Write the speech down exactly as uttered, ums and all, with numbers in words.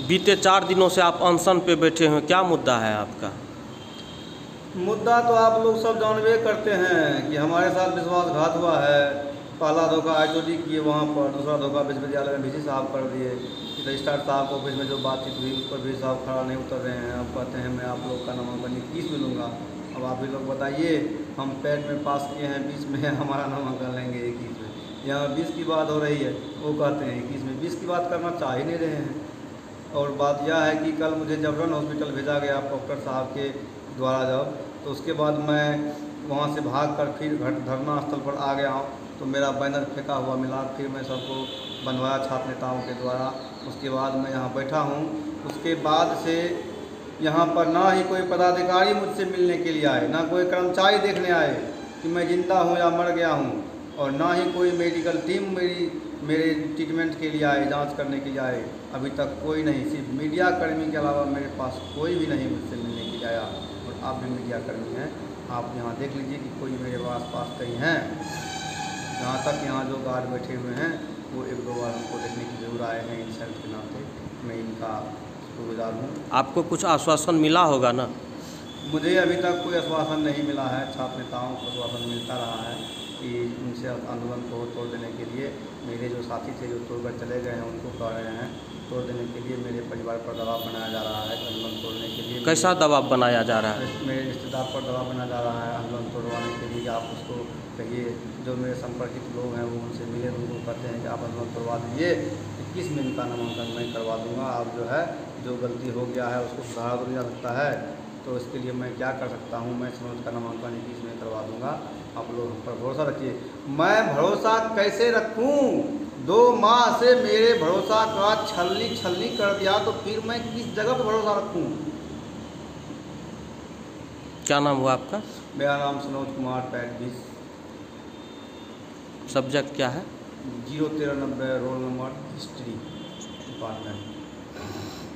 बीते चार दिनों से आप अनशन पे बैठे हुए, क्या मुद्दा है आपका? मुद्दा तो आप लोग सब जानबे करते हैं कि हमारे साथ विश्वासघात हुआ है। पहला धोखा आई टी डी किए वहाँ पर, दूसरा धोखा विश्वविद्यालय में डी सी साहब कर दिए। रजिस्ट्रार साहब ऑफिस में जो बातचीत हुई उस पर भी साहब खड़ा नहीं उतर रहे हैं। अब कहते हैं मैं आप लोग का नामांकन इक्कीस में लूँगा। अब आप ही लोग बताइए, हम पैट में पास किए हैं बीस में, हमारा नामांकन लेंगे इक्कीस में। यहाँ बीस की बात हो रही है, वो कहते हैं इक्कीस में। बीस की बात करना चाह ही नहीं रहे हैं। और बात यह है कि कल मुझे जबरन हॉस्पिटल भेजा गया डॉक्टर साहब के द्वारा जब, तो उसके बाद मैं वहाँ से भाग कर फिर घट धरना स्थल पर आ गया हूँ। तो मेरा बैनर फेंका हुआ मिला, फिर मैं सबको बनवाया छात्र नेताओं के द्वारा। उसके बाद मैं यहाँ बैठा हूँ। उसके बाद से यहाँ पर ना ही कोई पदाधिकारी मुझसे मिलने के लिए आए, ना कोई कर्मचारी देखने आए कि मैं ज़िंदा हूँ या मर गया हूँ, और ना ही कोई मेडिकल टीम मेरी मेरे ट्रीटमेंट के लिए आए, जांच करने के लिए आए। अभी तक कोई नहीं, सिर्फ मीडिया कर्मी के अलावा मेरे पास कोई भी नहीं मुझसे मिलने के लिए आया। और आप भी मीडिया कर्मी हैं, आप यहाँ देख लीजिए कि कोई मेरे पास पास कहीं हैं। जहाँ तक यहाँ जो गार्ड बैठे हुए हैं वो एक दो बार हमको देखने की जरूर आए हैं। इंसान के नाते मैं इनका शुक्रगुजार हूँ। आपको कुछ आश्वासन मिला होगा ना? मुझे अभी तक कोई आश्वासन नहीं मिला है। छात्र नेताओं को आश्वासन मिलता रहा है कि उनसे आंदोलन को तोड़ देने के लिए, मेरे जो साथी थे जो तोड़कर चले गए हैं उनको कह रहे हैं तोड़ देने के लिए, मेरे परिवार पर दबाव बनाया जा रहा है आंदोलन तोड़ने के लिए। कैसा दबाव बनाया जा रहा है? मेरे रिश्तेदार पर दबाव बनाया जा रहा है आंदोलन तोड़वाने के लिए। आप उसको कहिए, जो मेरे संपर्कित लोग हैं वो उनसे मिले, उनको कहते हैं कि आप आंदोलन तोड़वा दीजिए, इक्कीस में इनका नामांकन मैं करवा दूँगा। आप जो है जो गलती हो गया है उसको सुधारा तो जा सकता है, तो इसके लिए मैं क्या कर सकता हूँ? मैं सनोज का नामांकन इक्कीस में करवा दूँगा। आप लोग हम पर भरोसा रखिए। मैं भरोसा कैसे रखूँ? दो माह से मेरे भरोसा का छलनी छलनी कर दिया, तो फिर मैं किस जगह पर भरोसा रखूँ? क्या नाम हुआ आपका? मेरा नाम सनोज कुमार, पैट बीस। सब्जेक्ट क्या है? जीरो तेरह नब्बे, रोल नंबर हिस्ट्री डिपार्टमेंट।